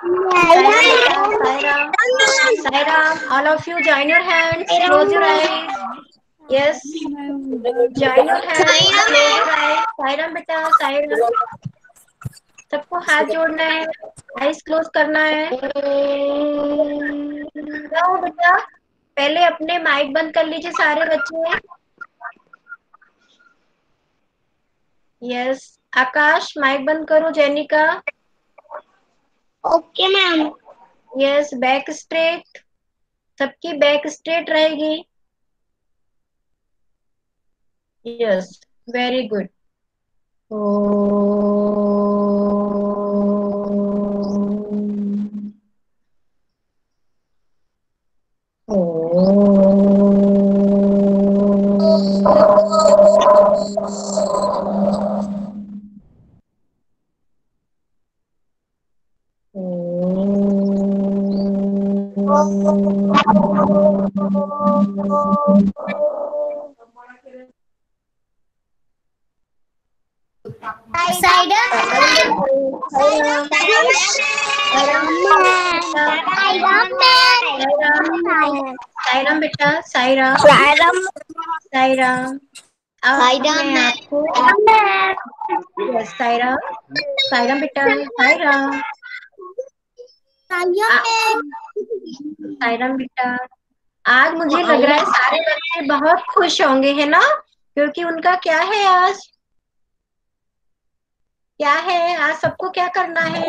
Sairam beta, Sairam. Sairam, all of you join your hands, close your eyes. Yes, join your hands, close your eyes. Sairam beta, Sairam. सबको हाथ जोड़ना है, eyes close करना है। जाओ बेटा, पहले अपने माइक बंद कर लीजिए सारे बच्चे। यस, आकाश माइक बंद करो। Jenika. Okay ma'am. Yes, back straight, सबकी बैक स्ट्रेट रहेगी। Yes, very good. साईराम बेटा, साईराम। साईराम। अब मैं आपको साईराम, साईराम बेटा, साईराम। साईराम बेटा, आज मुझे लग रहा है सारे बच्चे बहुत खुश होंगे, है ना? क्योंकि उनका क्या है आज? क्या है आज? सबको क्या करना है?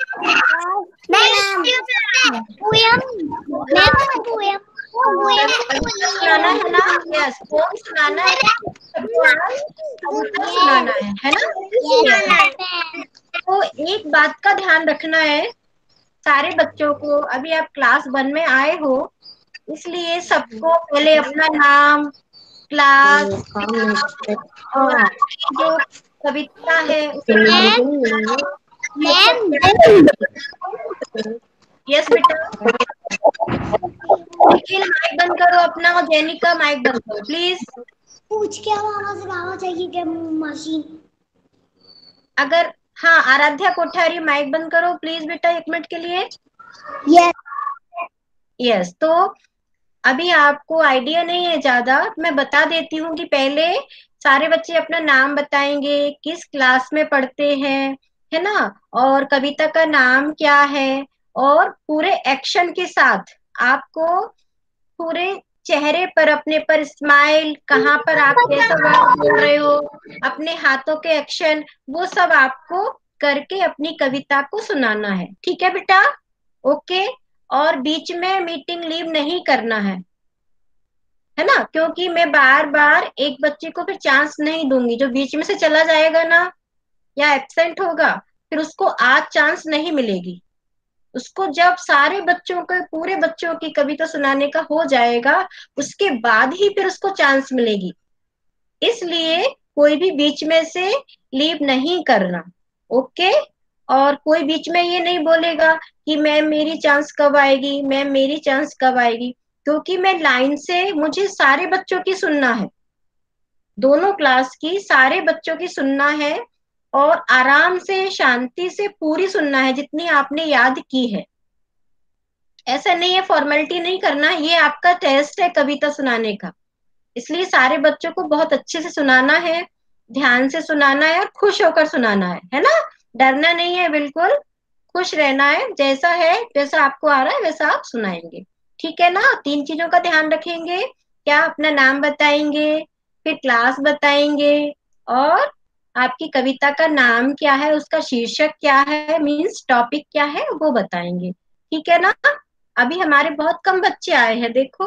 सुनाना है ना? यस, पोम सुनाना है सबको, आज कविता सुनाना है ना? Yes. तो एक बात का ध्यान रखना है सारे बच्चों को। अभी आप क्लास 1 में आए हो, इसलिए सबको पहले अपना नाम, क्लास और आपकी जो कविता है उसका यस बेटा। निखिल माइक बंद करो अपना, और जेनिका माइक बंद करो प्लीज। पूछ क्या बाबा चाहिए क्या मशीन? अगर हाँ, आराध्या कोठारी माइक बंद करो प्लीज बेटा, 1 मिनट के लिए। यस, तो अभी आपको आइडिया नहीं है ज्यादा, मैं बता देती हूँ कि पहले सारे बच्चे अपना नाम बताएंगे, किस क्लास में पढ़ते हैं, है ना, और कविता का नाम क्या है, और पूरे एक्शन के साथ आपको पूरे चेहरे पर, अपने पर स्माइल, कहाँ पर आप कैसा वर्ड बोल रहे हो, अपने हाथों के एक्शन, वो सब आपको करके अपनी कविता को सुनाना है। ठीक है बेटा? ओके। और बीच में मीटिंग लीव नहीं करना है ना? क्योंकि मैं बार बार एक बच्चे को फिर चांस नहीं दूंगी। जो बीच में से चला जाएगा ना या एब्सेंट होगा, फिर उसको आज चांस नहीं मिलेगी। उसको जब सारे बच्चों को, पूरे बच्चों की कविता सुनाने का हो जाएगा, उसके बाद ही फिर उसको चांस मिलेगी। इसलिए कोई भी बीच में से लीव नहीं करना। ओके? और कोई बीच में ये नहीं बोलेगा कि मैम मेरी चांस कब आएगी, मैम मेरी चांस कब आएगी, क्योंकि मैं लाइन से, मुझे सारे बच्चों की सुनना है, दोनों क्लास की सारे बच्चों की सुनना है, और आराम से शांति से पूरी सुनना है जितनी आपने याद की है। ऐसा नहीं है, फॉर्मेलिटी नहीं करना, ये आपका टेस्ट है कविता सुनाने का। इसलिए सारे बच्चों को बहुत अच्छे से सुनाना है, ध्यान से सुनाना है, और खुश होकर सुनाना है ना? डरना नहीं है, बिल्कुल खुश रहना है। जैसा है, जैसा आपको आ रहा है वैसा आप सुनाएंगे। ठीक है ना? 3 चीजों का ध्यान रखेंगे। क्या? अपना नाम बताएंगे, फिर क्लास बताएंगे, और आपकी कविता का नाम क्या है, उसका शीर्षक क्या है, मीन्स टॉपिक क्या है, वो बताएंगे। ठीक है ना? अभी हमारे बहुत कम बच्चे आए हैं, देखो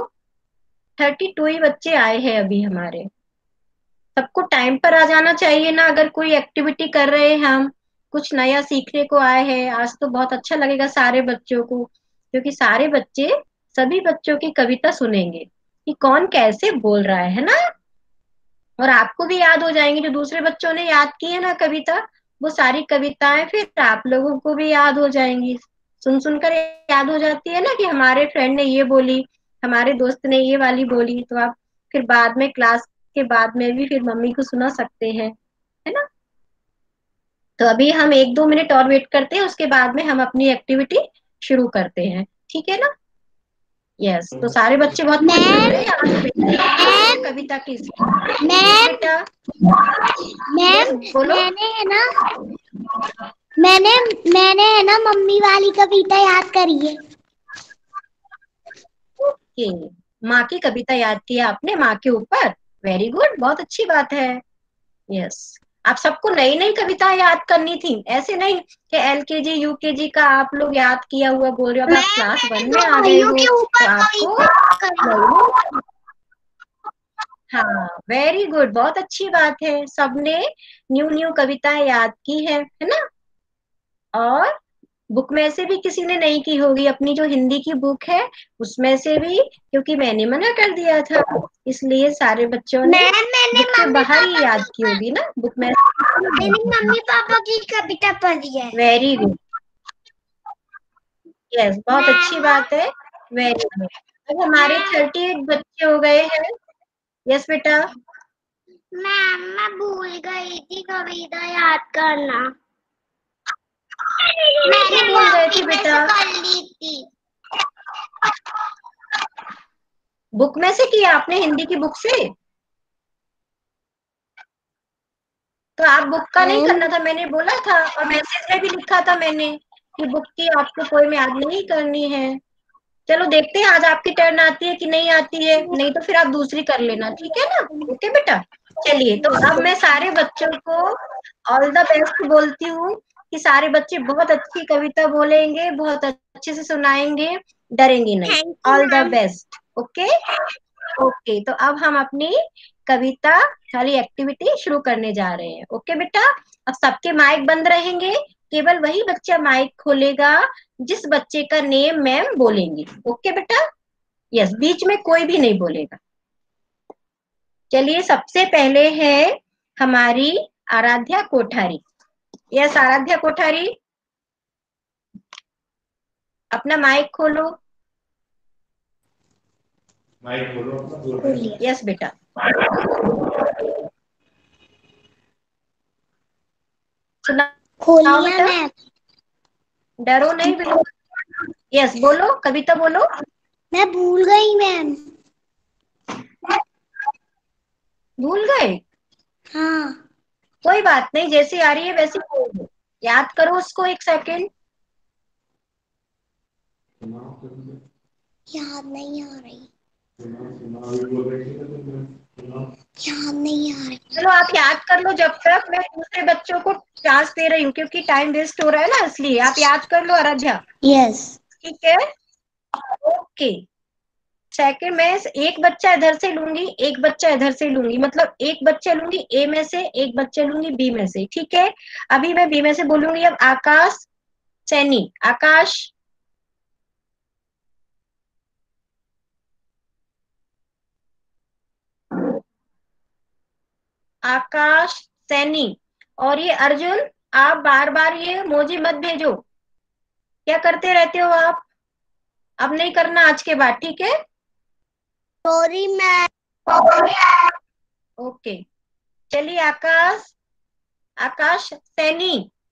32 ही बच्चे आए हैं अभी हमारे। सबको टाइम पर आ जाना चाहिए ना। अगर कोई एक्टिविटी कर रहे हैं हम, कुछ नया सीखने को आए हैं आज, तो बहुत अच्छा लगेगा सारे बच्चों को, क्योंकि सारे बच्चे सभी बच्चों की कविता सुनेंगे कि कौन कैसे बोल रहा है ना? और आपको भी याद हो जाएंगे, जो दूसरे बच्चों ने याद की है ना कविता, वो सारी कविताएं फिर आप लोगों को भी याद हो जाएंगी। सुन सुनकर याद हो जाती है ना कि हमारे फ्रेंड ने ये बोली, हमारे दोस्त ने ये वाली बोली, तो आप फिर बाद में, क्लास के बाद में भी फिर मम्मी को सुना सकते हैं, है ना? तो अभी हम 1-2 मिनट और वेट करते हैं, उसके बाद में हम अपनी एक्टिविटी शुरू करते हैं, ठीक है ना। यस, तो सारे बच्चे बहुत खुश लग रहे मैम हैं यहाँ पे मैम कविता की। यस मैम बेटा। यस मैम बोलो। मैंने है ना मैंने मैंने है ना मम्मी वाली कविता याद करी है। ओके, माँ की कविता याद की है आपने, माँ के ऊपर। वेरी गुड, बहुत अच्छी बात है। यस, आप सबको नई नई कविता याद करनी थी, ऐसे नहीं कि एलकेजी यूकेजी का आप लोग याद किया हुआ बोल रहे हो। अब आप मैम क्लास मैंने 1 दो में आ गए भाइयों हो के तो ऊपर आपको कविता करी है। नई। हाँ, वेरी गुड, बहुत अच्छी बात है, सबने न्यू न्यू कविताएं याद की है ना। और बुक में से भी किसी ने नहीं की होगी, अपनी जो हिंदी की बुक है उसमें से भी, क्योंकि मैंने मना कर दिया था, इसलिए सारे बच्चों ने मैम मैंने बुक के मम्मी बाहर ही पापा की याद की होगी ना, बुक में। मैंने मम्मी पापा की कविता पढ़ी है। Very good. यस, बहुत अच्छी मैम बात है। Very good. अब हमारे मैम 38 बच्चे हो गए हैं। यस बेटा। मैम मैं भूल गई थी कविता याद करना। कैसे मैंने भूल गए थे कॉपी में बेटा? से कर ली थी। बुक में से किया आपने, हिंदी की बुक से? तो आप बुक का नहीं करना था, मैंने बोला था, और मैसेज में भी लिखा था मैंने कि बुक की आपको पोएम याद नहीं करनी है। चलो देखते हैं आज आपकी टर्न आती है कि नहीं आती है, नहीं तो फिर आप दूसरी कर लेना, ठीक है ना। ओके बेटा। चलिए, तो अब मैं सारे बच्चों को ऑल द बेस्ट बोलती हूँ कि सारे बच्चे बहुत अच्छी कविता बोलेंगे, बहुत अच्छे से सुनाएंगे, डरेंगे नहीं। Thank you all the ma'am. Best. Okay. Okay, तो अब हम अपनी कविता वाली एक्टिविटी शुरू करने जा रहे हैं। ओके बेटा। अब सबके माइक बंद रहेंगे, केवल वही बच्चा माइक खोलेगा जिस बच्चे का नेम मैम बोलेंगी। ओके बेटा। यस, बीच में कोई भी नहीं बोलेगा। चलिए, सबसे पहले है हमारी आराध्या कोठारी। यस, आराध्या कोठारी, अपना माइक खोलो। माइक बोलो अपना, बोल रहे हैं। यस बेटा। खोल सुनाओ लिया बेटा, मैम। डरो नहीं बिल्कुल। यस बोलो, कविता बोलो। मैं भूल गई मैम। भूल गए? हाँ। कोई बात नहीं, जैसी आ रही है वैसी बोल दो। याद करो उसको, एक सेकेंड। याद नहीं आ रही। याद नहीं आ रही। चलो आप याद कर लो, जब तक मैं दूसरे बच्चों को चांस दे रही हूँ, क्योंकि टाइम वेस्ट हो रहा है ना, इसलिए आप याद कर लो आराध्या। यस। ठीक है। ओके। सेकंड, मैं एक बच्चा इधर से लूंगी, एक बच्चा इधर से लूंगी, मतलब एक बच्चा लूंगी ए में से, एक बच्चा लूंगी बी में से, ठीक है। अभी मैं बी में से बोलूंगी। अब आकाश सैनी, आकाश। आकाश सैनी। और ये अर्जुन, आप बार बार ये मोजी मत भेजो, क्या करते रहते हो आप, अब नहीं करना आज के बाद, ठीक है। Sorry ma'am. ओके। चलिए Akash, Akash Saini.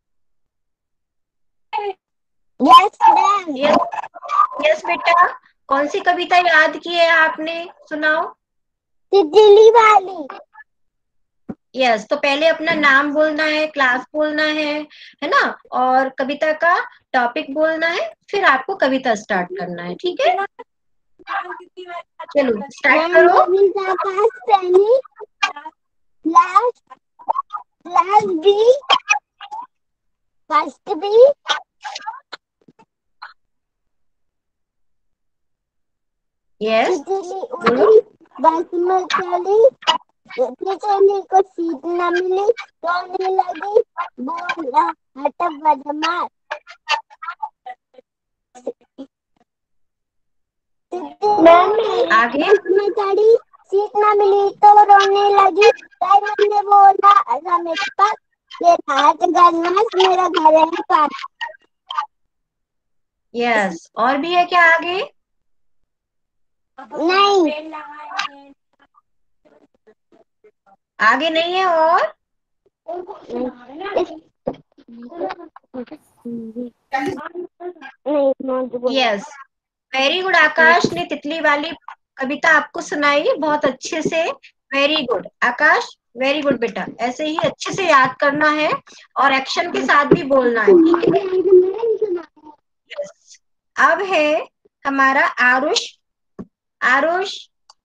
Yes ma'am. Yes. Yes बेटा। कौन सी कविता याद की है आपने, सुनाओ। तितली वाली। यस, तो पहले अपना नाम बोलना है, क्लास बोलना है ना, और कविता का टॉपिक बोलना है, फिर आपको कविता स्टार्ट करना है, ठीक है। चलो स्टार्ट मैम करो। Name is Akash Saini. Class class B first B. Yes तितली बोलो। उड़ी बस में चली। तितली को सीट न मिली, रोने लगी, बोला हट बदमाश। तितली आगे। बस में चढ़ी, सीट न मिली तो रोने लगी। डायमंड ने बोला आजा मेरे पास, ये रहा जगन्नाथ, मेरा घर है पास। यस, और भी है क्या आगे? नहीं। आगे नहीं है और? Yes, very good. आकाश ने तितली वाली कविता आपको सुनाई बहुत अच्छे से। Very good Akash, very good बेटा। ऐसे ही अच्छे से याद करना है और एक्शन के साथ भी बोलना है, ठीक है। यस, अब है हमारा आरुष। आरुष,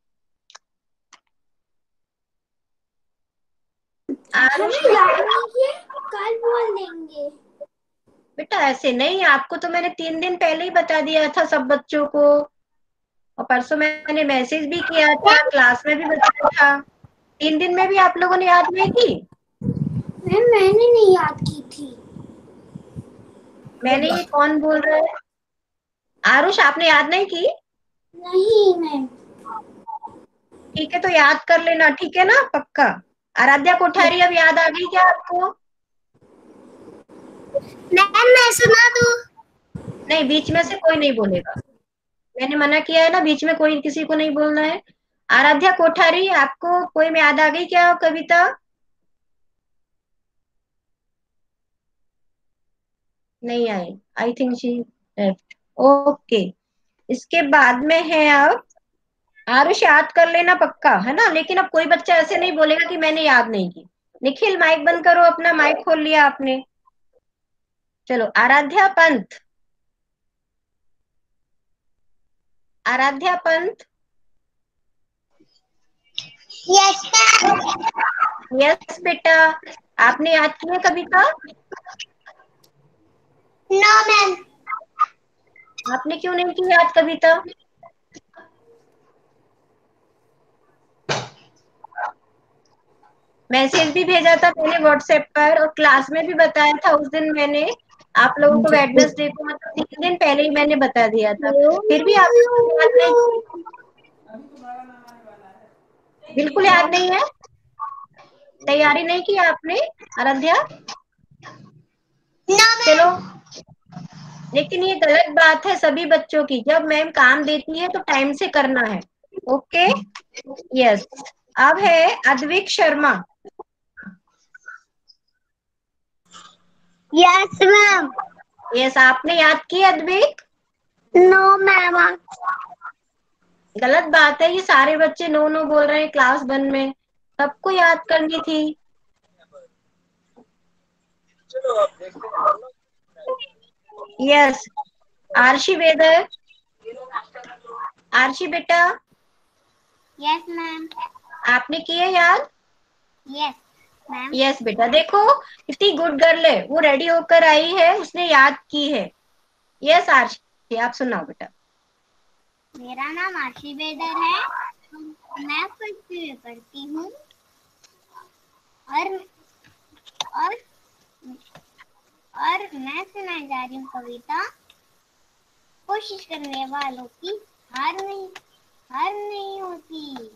आरुष हमें याद नहीं है, कल बोल देंगे। बेटा ऐसे नहीं, आपको तो मैंने 3 दिन पहले ही बता दिया था सब बच्चों को, और परसों मैंने मैसेज भी किया था, क्लास में भी बताया था। 3 दिन में भी आप लोगों ने याद नहीं की। मैंने नहीं याद की थी। मैंने, ये कौन बोल रहा है? आरुष, आपने याद नहीं की? नहीं मैम। ठीक है, तो याद कर लेना, ठीक है ना, पक्का। आराध्या कोठारी, अब याद आ गई क्या आपको? मैम मैं सुना दूं? नहीं, बीच में से कोई नहीं बोलेगा। मैंने मना किया है ना, बीच में कोई किसी को नहीं बोलना है। आराध्या कोठारी, आपको कोई में याद आ गई क्या कविता? नहीं आई, I think she left. Okay, इसके बाद में है अब आरुष। याद कर लेना पक्का, है ना। लेकिन अब कोई बच्चा ऐसे नहीं बोलेगा कि मैंने याद नहीं की। निखिल, माइक बंद करो अपना, माइक खोल लिया आपने। चलो, Aradhya Pant. Aradhya Pant. Yes ma'am. Yes बेटा, आपने याद की है कविता? No ma'am. आपने क्यों नहीं की याद कविता? मैसेज भी भेजा था मैंने व्हाट्सएप पर, और क्लास में भी बताया था उस दिन मैंने आप लोगों को। वेडनेसडे को, मतलब 3 दिन पहले ही मैंने बता दिया था, फिर भी आप लोगों ने याद नहीं की। बिल्कुल याद नहीं है, तैयारी नहीं की आपने आराध्या? नो चलो, मैम। लेकिन ये गलत बात है सभी बच्चों की। जब मैम काम देती है तो टाइम से करना है, ओके। यस, अब है Advik Sharma. Yes ma'am. Yes, आपने याद की अद्विक? No ma'am. गलत बात है, ये सारे बच्चे नो नो बोल रहे हैं क्लास 1 में। सबको याद करनी थी। Yes, आरशी weather. आरशी बेटा, यस मैम। आपने की है याद? Yes ma'am. यस बेटा, देखो कितनी गुड गर्ल है, वो रेडी होकर आई है, उसने याद की है। यस आरशी, आप सुनाओ बेटा। मेरा नाम आशी बेदर है। मैं फर्स्ट में पढ़ती हूँ। और और और मैं सुनाई जा रही हूँ कविता। कोशिश करने वालों की हार नहीं होती।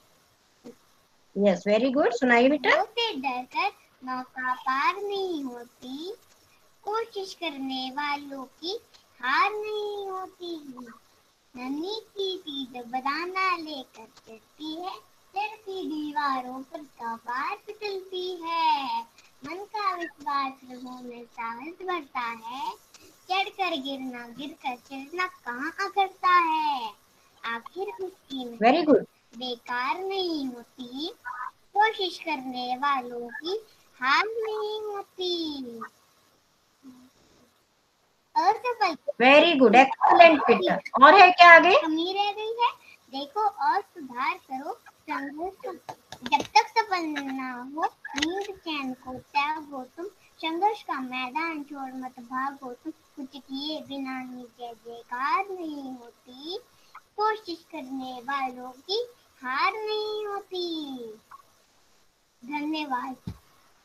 यस, वेरी गुड, सुनाइए बेटा। वो से डर कर नौका पार नहीं होती। कोशिश करने वालों की हार नहीं होती। नन्ही सी चीज बनाना लेकर चलती है। चढ़ती दीवारों पर कबार फिसलती है। मन का विश्वास लोगों में साहस बढ़ता है। चढ़कर गिरना गिरकर चढ़ना कहाँ अखरता है। आखिर उसकी वेरी मेहनत गुड। बेकार नहीं होती। कोशिश करने वालों की हार नहीं होती। असफल वेरी गुड, एक्सलेंट बेटा। और है क्या आगे? कमी रह गई है, देखो और सुधार करो। संघर्ष जब तक सफल ना हो, नींद चैन को त्यागो तुम। संघर्ष का मैदान छोड़ मत भागो तुम। कुछ किए बिना ही जय जयकार नहीं होती। कोशिश करने वालों की हार नहीं होती। धन्यवाद।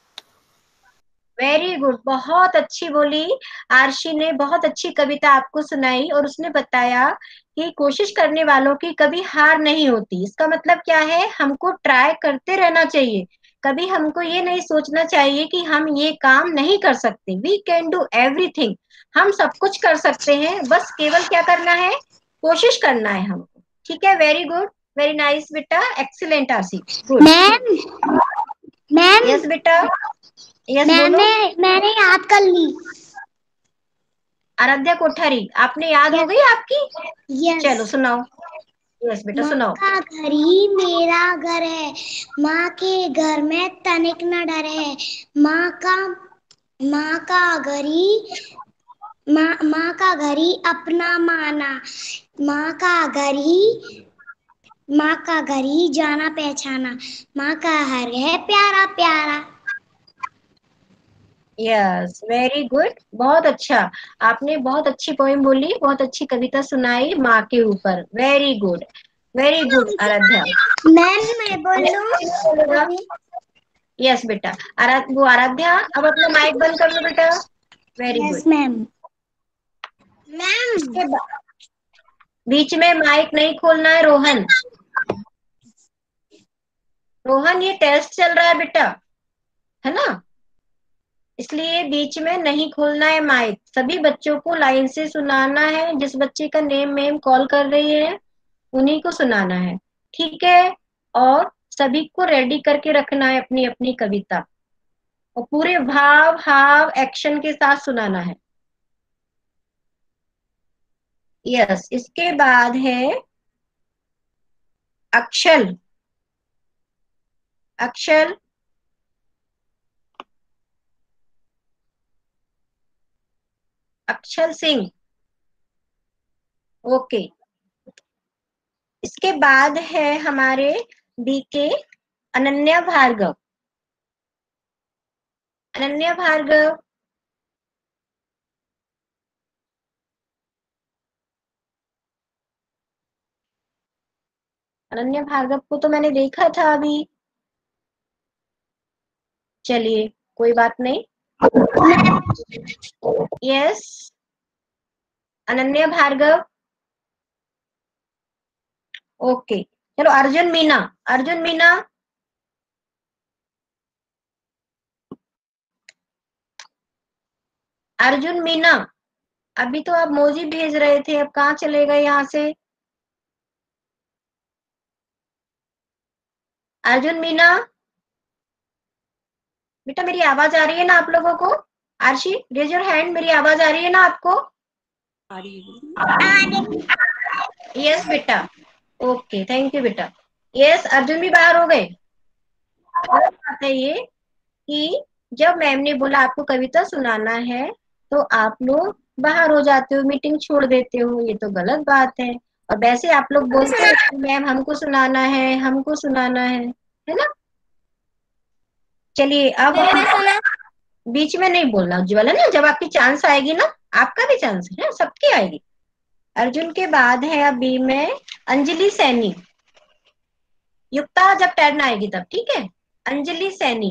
वेरी गुड, बहुत अच्छी बोली। आरशी ने बहुत अच्छी कविता आपको सुनाई, और उसने बताया कि कोशिश करने वालों की कभी हार नहीं होती। इसका मतलब क्या है? हमको ट्राई करते रहना चाहिए। कभी हमको ये नहीं सोचना चाहिए कि हम ये काम नहीं कर सकते। We can do everything. हम सब कुछ कर सकते हैं, बस केवल क्या करना है? कोशिश करना है हमको, ठीक है। वेरी गुड, वेरी नाइस बेटा, excellent RC, good. Ma'am ma'am yes बेटा। यस बोलो। मैंने याद कर ली। आराध्या कोठारी, आपने याद हो यस। गई आपकी? यस। चलो सुनाओ। यस बेटा माँ सुनाओ। का घर ही मेरा घर है, माँ के घर में तनिक न डर है। माँ का माँ का घर ही माँ का घर ही अपना माना। माँ का घर ही माँ का घर ही जाना पहचाना। माँ का घर है प्यारा प्यारा। यस वेरी गुड, बहुत अच्छा। आपने बहुत अच्छी पोएम बोली, बहुत अच्छी कविता सुनाई माँ के ऊपर। Very good Aaradhya. मैम मैं बोलूं? यस बेटा। वो आराध्या, अब अपना माइक बंद कर लो बेटा। Very yes good. Ma'am. Ma'am. इसके बीच में माइक नहीं खोलना है रोहन। रोहन ये टेस्ट चल रहा है बेटा, है ना, इसलिए बीच में नहीं खोलना है माइक। सभी बच्चों को लाइन से सुनाना है, जिस बच्चे का नेम मेम कॉल कर रही है उन्हीं को सुनाना है, ठीक है। और सभी को रेडी करके रखना है अपनी अपनी कविता, और पूरे भाव हाव एक्शन के साथ सुनाना है। यस, इसके बाद है अक्षल। अक्षल, अक्षल सिंह। ओके। इसके बाद है हमारे बीके अनन्या भार्गव। अनन्या भार्गव। अनन्या भार्गव को तो मैंने देखा था अभी। चलिए कोई बात नहीं। यस, अनन्या भार्गव। ओके, चलो अर्जुन मीना। अर्जुन मीना। अर्जुन मीना, अभी तो आप मोजी भेज रहे थे, अब कहाँ चले गए यहाँ से? अर्जुन मीना, बेटा मेरी आवाज आ रही है ना आप लोगों को? आरशी रेज योर हैंड, मेरी आवाज आ रही है ना आपको? यस बेटा। ओके थैंक यू बेटा। यस, अर्जुन भी बाहर हो गए। गलत बात है ये कि जब मैम ने बोला आपको कविता सुनाना है तो आप लोग बाहर हो जाते हो, मीटिंग छोड़ देते हो, ये तो गलत बात है। और वैसे आप लोग बोलते हो कि मैम हमको सुनाना है, हमको सुनाना है ना। चलिए अब बीच में नहीं बोलना उज्ज्वल, है ना, जब आपकी चांस आएगी ना, आपका भी चांस है, सबकी आएगी। अर्जुन के बाद है अभी में अंजलि सैनी। युक्ता जब टर्न आएगी तब, ठीक है। अंजलि सैनी।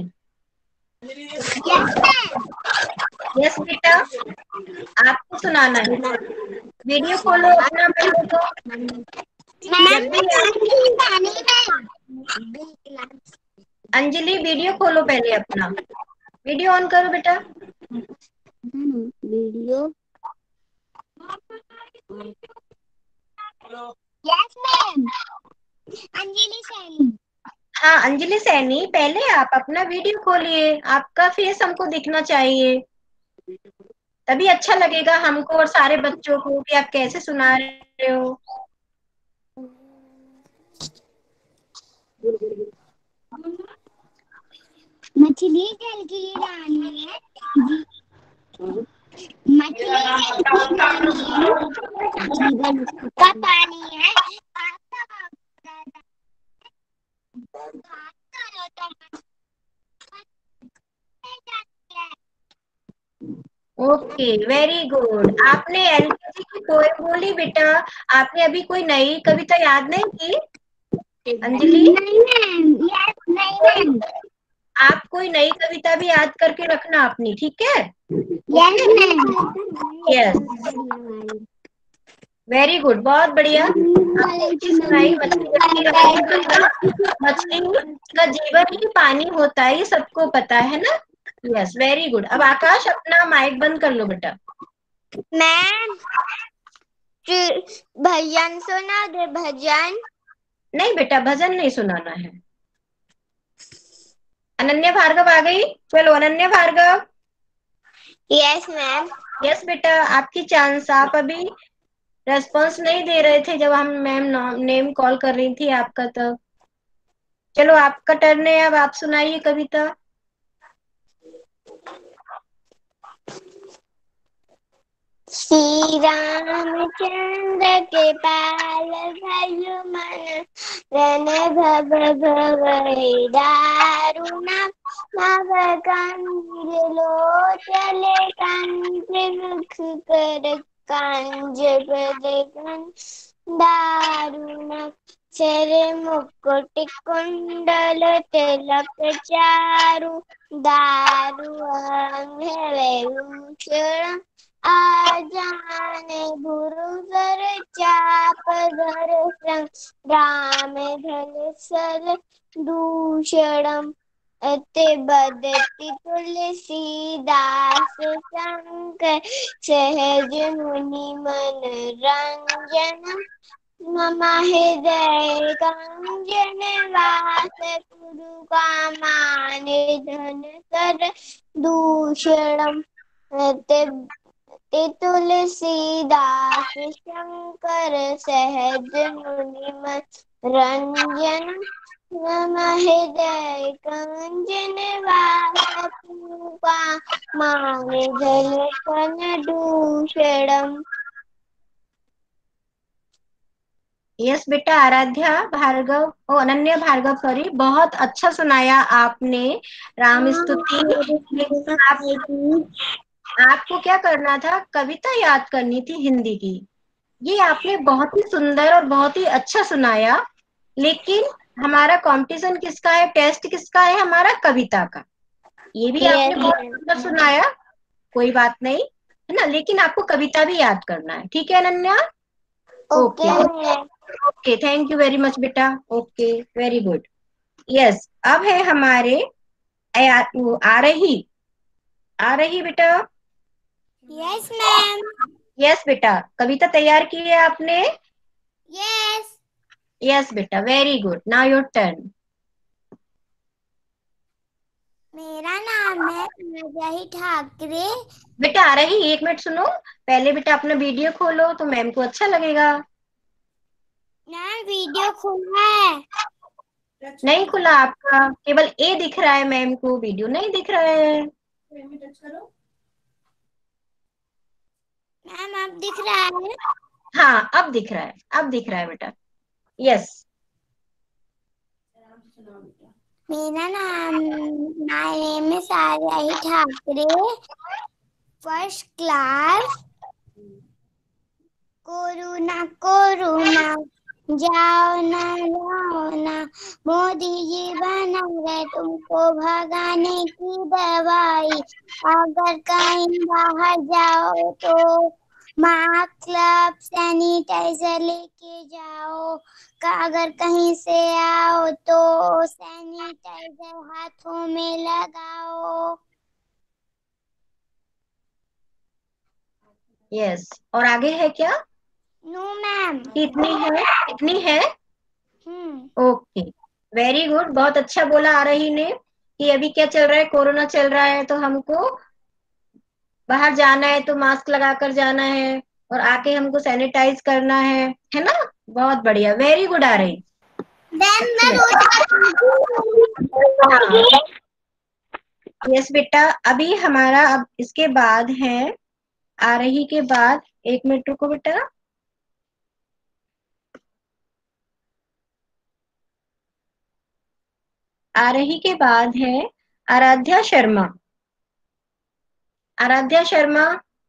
यस बेटा, आपको सुनाना है। वीडियो खोलो अपना पहले तो। जब भी अंजलि वीडियो खोलो पहले अपना, वीडियो ऑन करो बेटा। Video. Yes ma'am. Anjali Saini. हाँ अंजलि सैनी, पहले आप अपना वीडियो खोलिए, आपका फेस हमको दिखना चाहिए, तभी अच्छा लगेगा हमको और सारे बच्चों को कि आप कैसे सुना रहे हो। मछली जल की रानी है। मछली जल की रानी है, जीवन उसका पानी है। ओके वेरी गुड, आपने एलकेजी की पोएम बोली बेटा। आपने अभी कोई नई कविता याद नहीं की अंजलि? नहीं मैम। यस नहीं कोई, मैम। आप कोई नई कविता भी याद करके रखना अपनी, ठीक है। Yes okay. Yes ma'am. Very good, बहुत बढ़िया। आपने अच्छी सुनाई। मछली जल की रानी मतलब मछली का जीवन ही पानी होता है, ये सबको पता है ना। Yes very good. अब आकाश अपना माइक बंद कर लो बेटा। मैम भजन सुना दे भजन। नहीं बेटा भजन नहीं सुनाना है। अनन्या भार्गव आ गई? चलो Ananya Bhargav. Yes ma'am. Yes बेटा, आपकी चांस। आप अभी रेस्पॉन्स नहीं दे रहे थे जब हम मैम नेम कॉल कर रही थी आपका, तब। चलो आपका टर्न है, अब आप सुनाइए कविता। श्री रामचंद्र के पाल भजु मन रन भव भव दारुणा नव कंज लोचले कंज मुख कर कंज बद दारुणा चर मुकुट कुंडल तिलक चारु दारु भूषण आजाने गुरु सर चाप धर संग राम धर सर दूषणम अति बदति तुलसीदास शंकर सहज मुनि मन रंजन मम हृदय कंजन वास गुरु कामान धन कर दूषणम ते तुलसीदास शंकर सहज मुनि मन रंजन मम हृदय कंजन वास कृपा माने धन कन दूषणम। यस बेटा, आराध्या भार्गव, ओ अनन्या भार्गव, सॉरी, बहुत अच्छा सुनाया आपने राम स्तुति। लेकिन आपको क्या करना था, कविता याद करनी थी हिंदी की। ये आपने बहुत ही सुंदर और बहुत ही अच्छा सुनाया, लेकिन हमारा कंपटीशन किसका है, टेस्ट किसका है, हमारा कविता का। ये भी आपने बहुत सुंदर सुनाया, कोई बात नहीं, है ना, लेकिन आपको कविता भी याद करना है, ठीक है Ananya? Okay okay, thank you very much बेटा। Okay, very good. यस, अब है हमारे आ रही बेटा। Yes ma'am. यस बेटा, कविता तैयार की है आपने? यस। यस बेटा, very good, now your turn. मेरा नाम है अजय ठाकरे। बेटा आ रही, एक मिनट सुनो, पहले बेटा अपना वीडियो खोलो तो मैम को अच्छा लगेगा। मैम वीडियो खुला है। नहीं खुला आपका, केवल ए दिख रहा है मैम को, वीडियो नहीं दिख रहा है। मैम अब दिख रहा है? हाँ अब दिख रहा है, अब दिख रहा है बेटा। यस। मेरा नाम, my name is Ajay Thackeray, first class. Corona corona जाओ ना जाओ ना, मोदी जी बना रहे तुमको भगाने की दवाई। अगर कहीं बाहर जाओ तो मास्क, सैनिटाइजर लेके जाओ। अगर कहीं से आओ तो सैनिटाइजर हाथों में लगाओ। यस, और आगे है क्या? No ma'am. इतनी है, इतनी है। ओके, वेरी गुड, बहुत अच्छा बोला आ रही ने कि अभी क्या चल रहा है, कोरोना चल रहा है, तो हमको बाहर जाना है तो मास्क लगाकर जाना है, और आके हमको सैनिटाइज करना है ना? बहुत बढ़िया, वेरी गुड आ रही। यस बेटा, अभी हमारा, अब इसके बाद है आ रही के बाद, एक मिनट रुको बेटा। आ रही के बाद है आराध्या शर्मा। आराध्या शर्मा,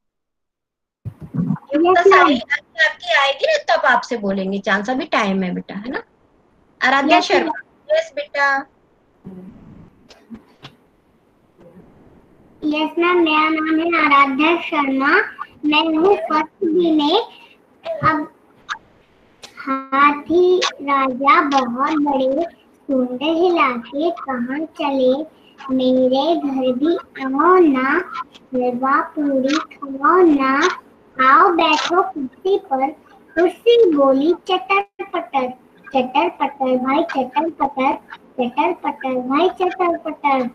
ये पूरा सारी आपकी आएगी ना तब आपसे बोलेंगे, चांस अभी टाइम है बेटा, है ना? आराध्या शर्मा। यस बेटा। यस मैम, मेरा नाम है आराध्या शर्मा। मैं हूँ फर्स्ट बी में। अब हाथी राजा बहुत बड़े, सूंड हिला के कहाँ चले, मेरे घर भी आओ ना, हलवा पूरी खाओ ना, आओ बैठो कुर्सी पर, कुर्सी बोली चटर पटर, चटर पटर भाई चटर पटर भाई चटर पटर।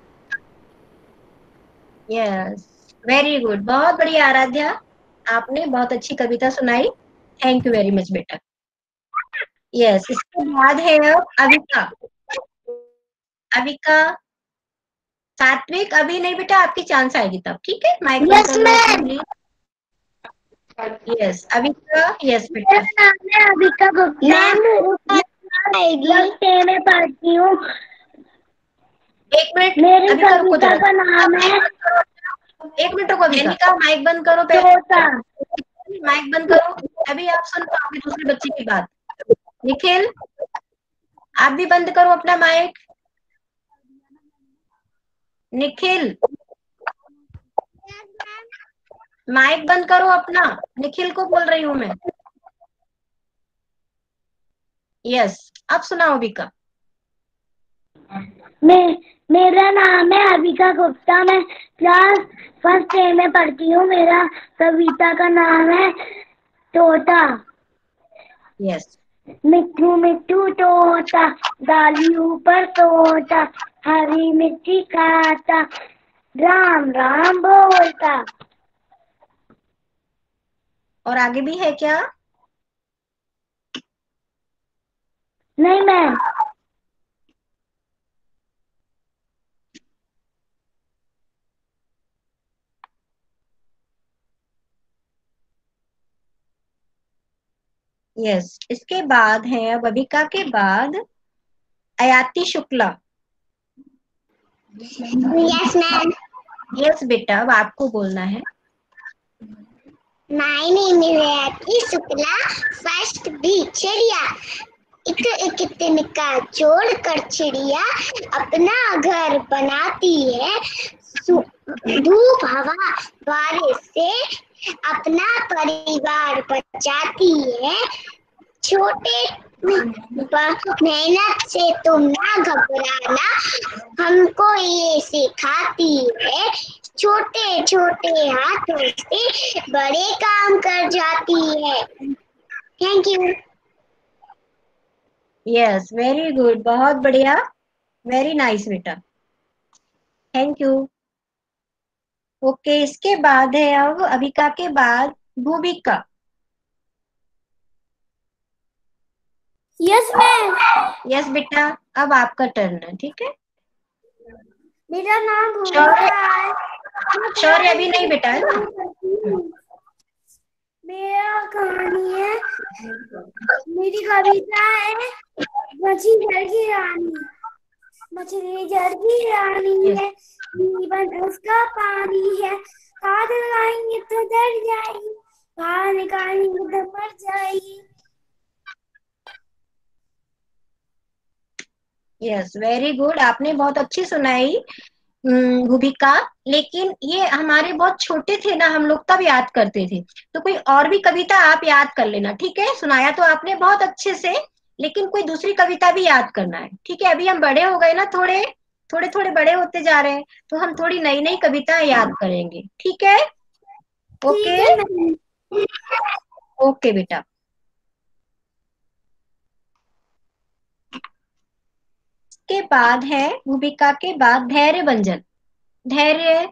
यस, वेरी गुड, बहुत बढ़िया आराध्या, आपने बहुत अच्छी कविता सुनाई। थैंक यू वेरी मच बेटा। यस, इसके बाद है अब अविका। अविका, सात्विक अभी नहीं बेटा, आपकी चांस आएगी तब, ठीक है? माइक बंद यस कर लो अपना ma'am. Please. Yes Avika, yes मेरा बेटा। नाम है अभिका गुप्ता। मैम मेरे क्लास 10 में पढ़ती हूँ। एक मिनट मेरी अविका, रुको कविता जरा, का नाम है एक मिनट रुको अविका, माइक बंद करो तोता। पहले, माइक बंद करो, अभी आप सुन पाओगे दूसरे बच्चे की बात। निखिल, आप भी बंद करो अपना माइक। निखिल, माइक बंद करो अपना, निखिल को बोल रही हूँ मैं। यस, अब सुनाओ अविका। मेरा नाम है अभिका गुप्ता। मैं क्लास फर्स्ट ए में पढ़ती हूँ। मेरा कविता का नाम है तोता। यस, मिट्ठू मिट्ठू तोता, डाली ऊपर तोता, हरी मिर्ची खाता, राम राम बोलता। और आगे भी है क्या? नहीं मैम। यस, इसके बाद है अब अविका के बाद Ayati Shukla. Yes ma'am. Yes बेटा, अब आपको बोलना है। My name is Ayati Shukla. First B चिड़िया। एक एक तिनका जोड़कर चिड़िया अपना घर बनाती है। धूप हवा बारिश से अपना परिवार बचाती है। छोटे मेहनत से तुम ना घबराना, हमको ये सिखाती है। छोटे छोटे हाथों से बड़े काम कर जाती है। Thank you. Yes, very good, बहुत बढ़िया, वेरी नाइस बेटा, थैंक यू। ओके, इसके बाद है अब अविका के बाद भूमिका। Yes ma'am. यस बेटा, अब आपका टर्न है, ठीक है? मेरा नाम शौर्य, भूमिका है। शौर्य अभी नहीं बेटा, है ना? मेरा कहानी है, मेरी कविता है मछली की रानी। मछली जल की रानी यस, है, जीवन उसका पानी है। हाथ लगाएंगे तो डर जाएगी, बाहर निकालेंगे तो मर जाएगी। यस, वेरी गुड, आपने बहुत अच्छी सुनाई भूमिका। लेकिन ये हमारे बहुत छोटे थे ना हम लोग, तब याद करते थे। तो कोई और भी कविता आप याद कर लेना, ठीक है? सुनाया तो आपने बहुत अच्छे से, लेकिन कोई दूसरी कविता भी याद करना है, ठीक है? अभी हम बड़े हो गए ना, थोड़े थोड़े थोड़े बड़े होते जा रहे हैं, तो हम थोड़ी नई नई कविता याद करेंगे, ठीक है? ओके, ठीक है मैम। ओके बेटा। के बाद है भूमिका के बाद धैर्य भंजन। धैर्य,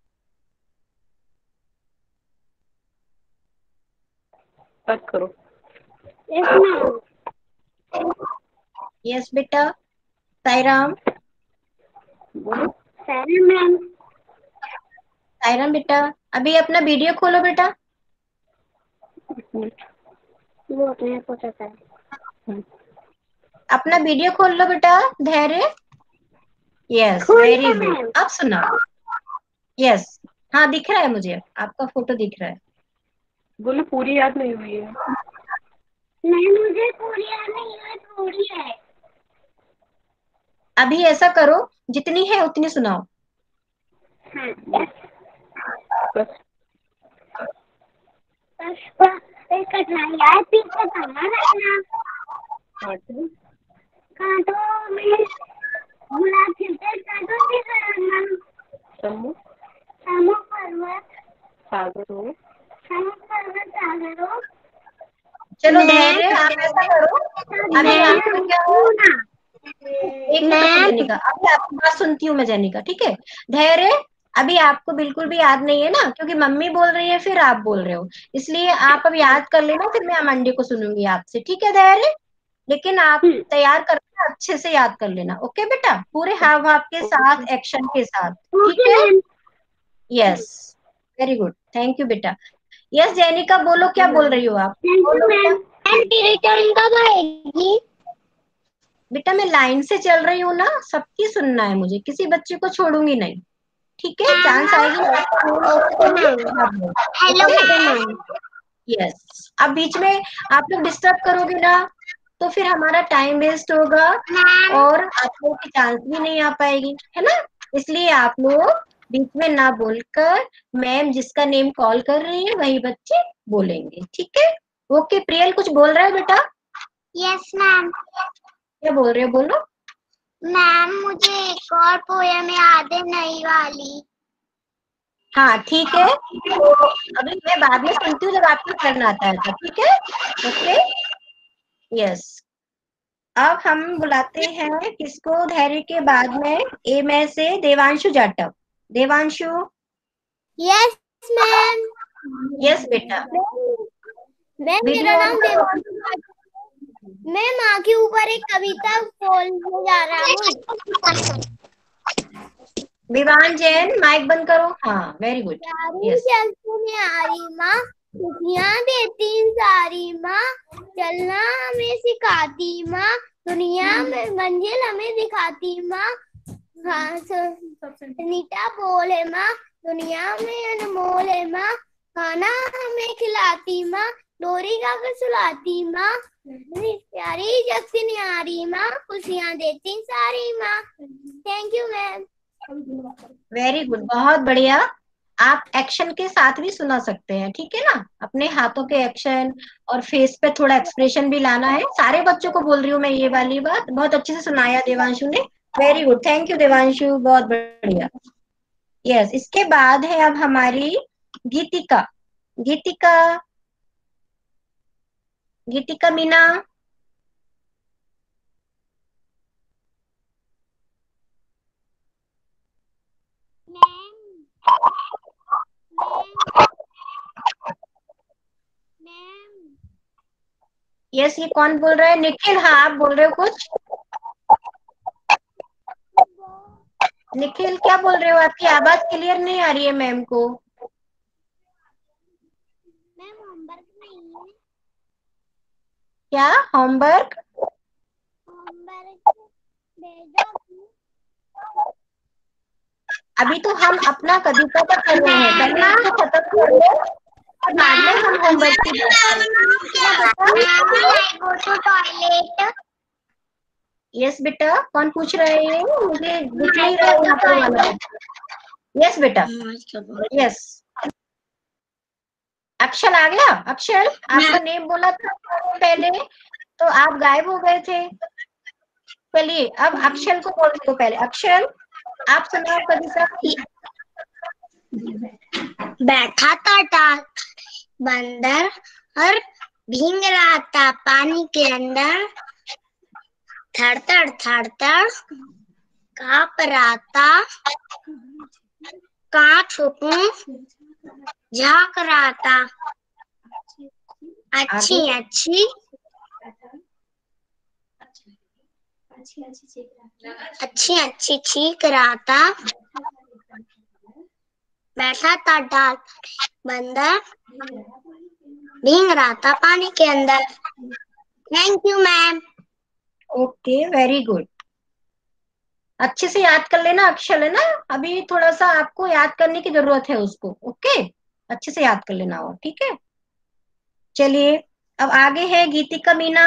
बात करो। Yes ma'am. यस बेटा। Sairam, sir ma'am. साईराम बेटा, अभी अपना वीडियो खोलो बेटा। वो अपने आप हो जाता है। अपना वीडियो खोल लो बेटा। धैर्य, यस खोल वेरी लिया गुड, मैम। अब सुनाओ। यस, हाँ दिख रहा है मुझे, आपका फोटो दिख रहा है। बोलो पूरी याद नहीं हुई है। नहीं मुझे पूरी याद नहीं है, थोड़ी है। अभी ऐसा करो, जितनी है उतनी सुनाओ। हाँ यस। बस बस एक कठिनाई है, पीछे चलना रखना। कांटों में गुलाब खिलते, कांटों से करना। समूह समूह पर्वत सागर हो। समूह पर्वत सागर हो। चलो मैम धैर्य, आप ऐसा करो, अभी आपका क्या हो, एक मिनट जेनिका, अभी आपकी बात सुनती हूँ मैं जेनिका, ठीक है। धैर्य, अभी आपको बिल्कुल भी याद नहीं है ना, क्योंकि मम्मी बोल रही है फिर आप बोल रहे हो, इसलिए आप अब याद कर लेना, फिर मैं मंडे को सुनूंगी आपसे, ठीक है धैर्य। लेकिन आप तैयार करके अच्छे से याद कर लेना, ओके बेटा, पूरे हाव भाव के साथ, एक्शन के साथ, ठीक है। Yes, very good, thank you बेटा। यस जेनिका, बोलो क्या बोल रही हो आप, बोलो बेटा। रिटर्न कब आएगी? बेटा मैं लाइन से चल रही हूँ ना, सबकी सुनना है मुझे, किसी बच्चे को छोड़ूंगी नहीं, ठीक है। चांस आएगी हेलो ओके। मैम। यस, अब बीच में आप लोग डिस्टर्ब करोगे ना, तो फिर हमारा टाइम वेस्ट होगा और आप लोगों की चांस भी नहीं आ पाएगी, है ना। इसलिए आप लोग बीच में ना बोलकर, मैम जिसका नेम कॉल कर रही है वही बच्चे बोलेंगे, ठीक है। ओके, प्रियल कुछ बोल रहा है बेटा, यस मैम। क्या बोल रहे हो, बोलो। मैम मुझे एक और पोयम याद है, नई वाली। हाँ ठीक है, तो अभी मैं बाद में सुनती हूँ जब आपको करना आता है तो, ठीक है। Okay, yes. अब हम बुलाते हैं किसको, धैर्य के बाद में ए में से Devanshu Jatav. Devanshu. Yes ma'am. Yes बेटा। मैम मेरा वीडियो ऑन नाम करो। देवांशी है। मैं माँ के ऊपर एक कविता बोलने जा रहा हूँ। विवान जैन, माइक बंद करो, हाँ वेरी गुड। प्यारी यस। जलती न्यारी माँ, खुशियाँ देती सारी माँ, चलना हमें सिखाती माँ, दुनिया में मंजिल हमें दिखाती माँ, नीटा बोल है माँ, दुनिया में अनमोल है माँ, खाना हमें खिलाती माँ, डोरी गाकर सुलाती माँ, प्यारी जगती न्यारी माँ, खुशियाँ देती सारी माँ। Thank you ma'am. Very good, बहुत बढ़िया। आप एक्शन के साथ भी सुना सकते हैं, ठीक है ना, अपने हाथों के एक्शन और फेस पे थोड़ा एक्सप्रेशन भी लाना है। सारे बच्चों को बोल रही हूँ मैं ये वाली बात, बहुत अच्छे से सुनाया देवांशु ने, very good, thank you Devanshu, बहुत बढ़िया। यस, इसके बाद है अब हमारी गीतिका। गीतिका, गीतिका मीना। यस, ये कौन बोल रहा है, निखिल, हाँ आप बोल रहे हो कुछ, निखिल क्या बोल रहे हो, आपकी आवाज क्लियर नहीं आ रही है मैम को। मैम होमवर्क नहीं है। क्या होमवर्क, होमवर्क भेजो। अभी तो हम अपना कविता का कर रहे हैं, पहले इसको खत्म कर लो और बाद में हम होमवर्क की बात करेंगे। यस बेटा, कौन पूछ रहा है ये, मुझे दिख नहीं रहा है यहाँ पर वाला। यस बेटा, यस। अक्षर आ गया, अक्षर आपका नेम बोला था पहले, तो आप गायब हो गए थे। चलिए अब अक्षर को बोल दो, पहले अक्षर आप सुनाओ कविता। बैठा था बंदर और भीग रहा था पानी के अंदर, थरथर थरथर कांप रहा था, कहाँ छुपूं झांक रहा था, अच्छी आगे अच्छी अच्छी अच्छी चीख रहा था, बैठा था डाल बंदर, भीग रहा था पानी के अंदर। Thank you ma'am. Okay, very good, अच्छे से याद कर लेना अक्षर, है ना, अभी थोड़ा सा आपको याद करने की जरूरत है उसको, ओके, अच्छे से याद कर लेना, और ठीक है। चलिए अब आगे है गीतिका मीना।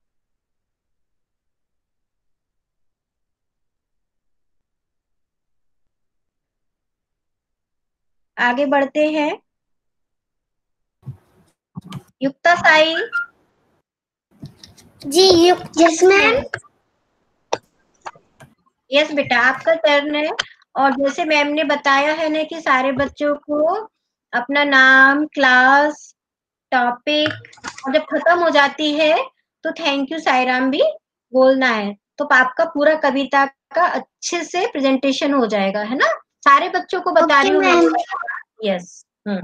आगे बढ़ते हैं, Yukta Sai. Ji yes ma'am. Yes बेटा, आपका टर्न है। और जैसे मैम ने बताया है ना कि सारे बच्चों को अपना नाम, क्लास, टॉपिक, और जब खत्म हो जाती है तो थैंक यू साईराम भी बोलना है, तो आपका पूरा कविता का अच्छे से प्रेजेंटेशन हो जाएगा, है ना? सारे बच्चों को बता ओके रही हूँ मैं। मैम। यस।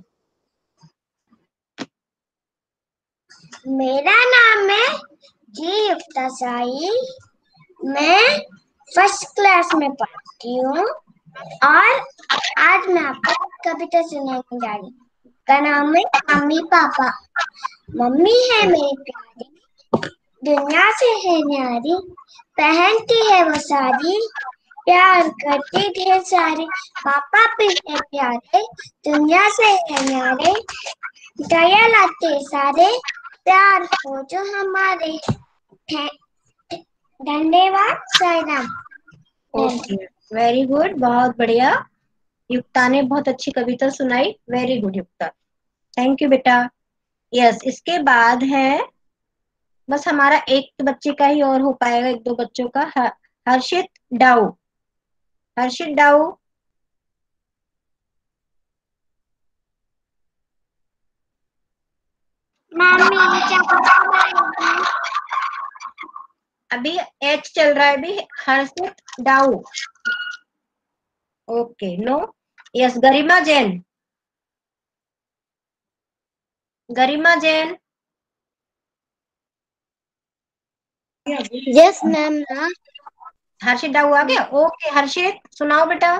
मेरा नाम है जी युक्ता साई। मैं फर्स्ट क्लास में पढ़ती हूँ और आज मैं आपको कविता सुनाने जा रही हूँ। का नाम है मम्मी पापा। मम्मी है मेरी प्यारी, दुनिया से है न्यारी, पहनती है वो साड़ी, प्यार करती ढेर सारी। पापा भी है प्यारे, दुनिया से है न्यारे, दया लाते सारे, प्यार हो जो हमारे। धन्यवाद साईराम। ओके, वेरी गुड, बहुत बढ़िया। युक्ता ने बहुत अच्छी कविता सुनाई, very good Yukta, thank you बेटा। यस, इसके बाद है, बस हमारा एक बच्चे का ही और हो पाएगा, एक दो बच्चों का। हर्षित डाउ। हर्षित डाउ, अभी एच चल रहा है अभी। Harshit Dau. Okay, no. Yes, Garima Jain. Garima Jain. Yes ma'am. ना हर्षित डाउ आ गया। ओके हर्षित, सुनाओ बेटा।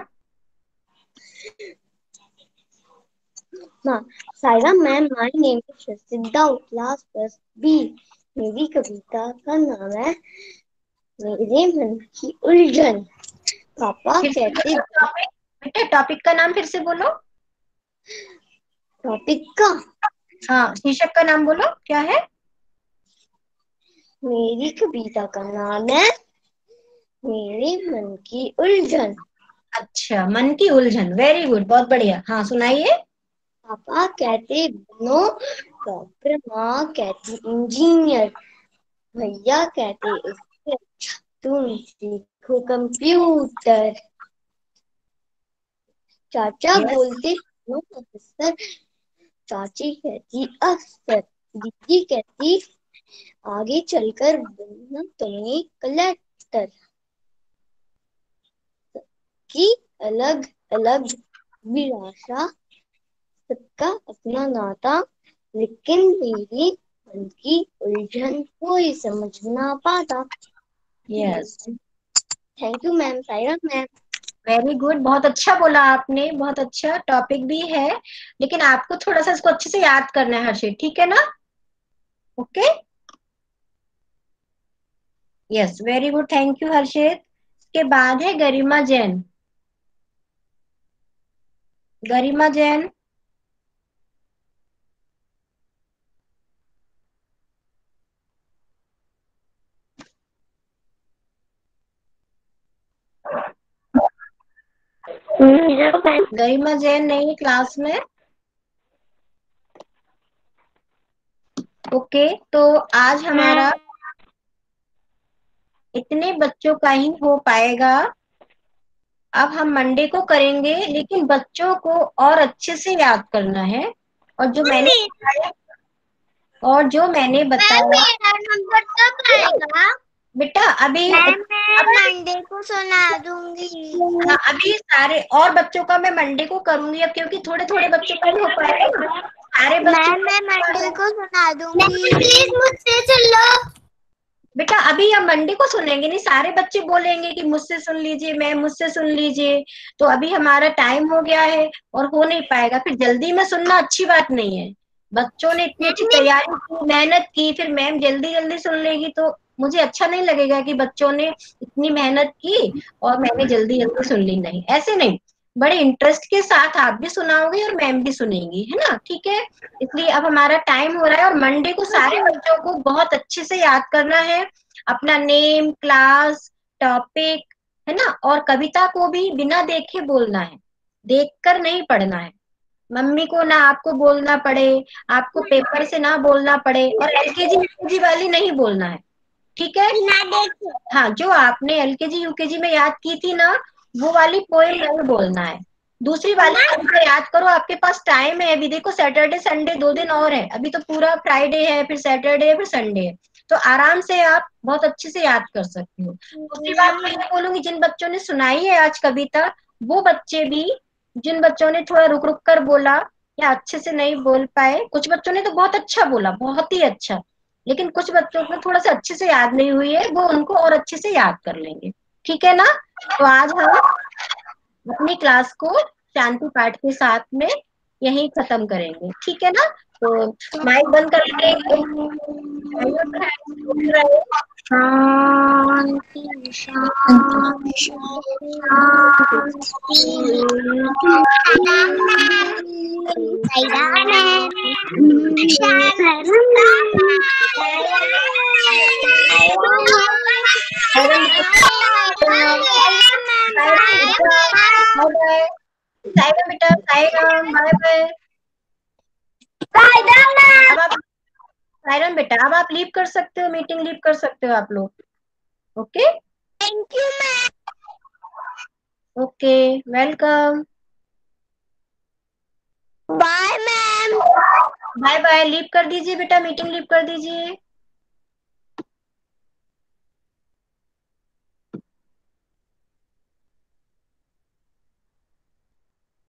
Sairam ma'am, my name is Siddha, class plus B. मेरी कविता का नाम है मेरे मन की उलझन। पापा फिर से कहते टॉपिक, बेटा टॉपिक का नाम फिर से बोलो। टॉपिक का हाँ, शीर्षक का नाम बोलो, क्या है? मेरी कविता का नाम है मेरे मन की उलझन। अच्छा, मन की उलझन, वेरी गुड, बहुत बढ़िया। हाँ, सुनाइए। पापा कहते बनो डॉक्टर, माँ कहती इंजीनियर, भैया कहते इससे अच्छा तुम सीखो कंप्यूटर, चाचा यस। बोलते बनो प्रोफेसर, चाची कहती अफसर, दीदी कहती आगे चलकर बनना तुम्हें कलेक्टर। की अलग अलग विरासत, सबका अपना नाता, लेकिन मेरी मन की उलझन कोई समझ ना पाता। Yes, thank you ma'am, Sairam ma'am. Very good, बहुत अच्छा बोला आपने, बहुत अच्छा टॉपिक भी है, लेकिन आपको थोड़ा सा इसको अच्छे से याद करना है हर्षित, ठीक है ना? Okay. Yes, very good, thank you Harshit. इसके बाद है गरिमा जैन। गरिमा जैन। गरिमा जैन नहीं है क्लास में। ओके, तो आज हमारा इतने बच्चों का ही हो पाएगा। अब हम मंडे को करेंगे, लेकिन बच्चों को और अच्छे से याद करना है। और जो मैंने बताया, और जो मैंने बताया मेरा नंबर कब आएगा? बेटा, अभी मैम मैं मंडे को सुना दूंगी। हाँ, अभी सारे और बच्चों का मैं मंडे को करूंगी, अब क्योंकि थोड़े थोड़े बच्चों का ही हो पाएगा ना, सारे बच्चों मैम मैं मंडे को सुना दूंगी। प्लीज मुझसे सुन लो। बेटा अभी हम मंडे को सुनेंगे नहीं, सारे बच्चे बोलेंगे कि मुझसे सुन लीजिए मैम, मुझसे सुन लीजिए। तो अभी हमारा टाइम हो गया है और हो नहीं पाएगा, फिर जल्दी में सुनना अच्छी बात नहीं है। बच्चों ने इतनी अच्छी मैम तैयारी की, मेहनत की, फिर मैम जल्दी जल्दी सुन लेगी तो मुझे अच्छा नहीं लगेगा कि बच्चों ने इतनी मेहनत की और मैंने जल्दी जल्दी सुन ली। नहीं, ऐसे नहीं, बड़े इंटरेस्ट के साथ आप भी सुनाओगे और मैम भी सुनेंगी, है ना? ठीक है। इसलिए अब हमारा टाइम हो रहा है और मंडे को सारे बच्चों को बहुत अच्छे से याद करना है, अपना नेम, क्लास, टॉपिक, है ना? और कविता को भी बिना देखे बोलना है, देखकर नहीं पढ़ना है। मम्मी को ना आपको बोलना पड़े, आपको पेपर से ना बोलना पड़े, और एलकेजी यूकेजी वाली नहीं बोलना है, ठीक है? ना देखो। हाँ, जो आपने एलकेजी यूकेजी में याद की थी ना, वो वाली पोएम नहीं बोलना है। दूसरी वाली कविता याद करो, आपके पास टाइम है। अभी देखो, सैटरडे संडे 2 दिन और है, अभी तो पूरा फ्राइडे है, फिर सैटरडे है, फिर संडे है। तो आराम से आप बहुत अच्छे से याद कर सकते हो। दूसरी बात मैं ये बोलूंगी, जिन बच्चों ने सुनाई है आज कविता, वो बच्चे भी, जिन बच्चों ने थोड़ा रुक रुक कर बोला या अच्छे से नहीं बोल पाए, कुछ बच्चों ने तो बहुत अच्छा बोला, बहुत ही अच्छा, लेकिन कुछ बच्चों को थोड़ा सा अच्छे से याद नहीं हुई है, वो उनको और अच्छे से याद कर लेंगे। ठीक है ना? तो आज हम अपनी क्लास को शांति पाठ के साथ में यहीं खत्म करेंगे, ठीक है ना? तो माइक बंद कर लेंगे। शांति शांति बाय बाय। साइड बेटा, साइड, बाय बाय। अब आप सायरन बेटा, अब आप लीव कर सकते हो, मीटिंग लीव कर सकते हो आप लोग। Okay, thank you ma'am. Okay, welcome. Bye ma'am. Bye bye, leave कर दीजिए बेटा, मीटिंग लीव कर दीजिए।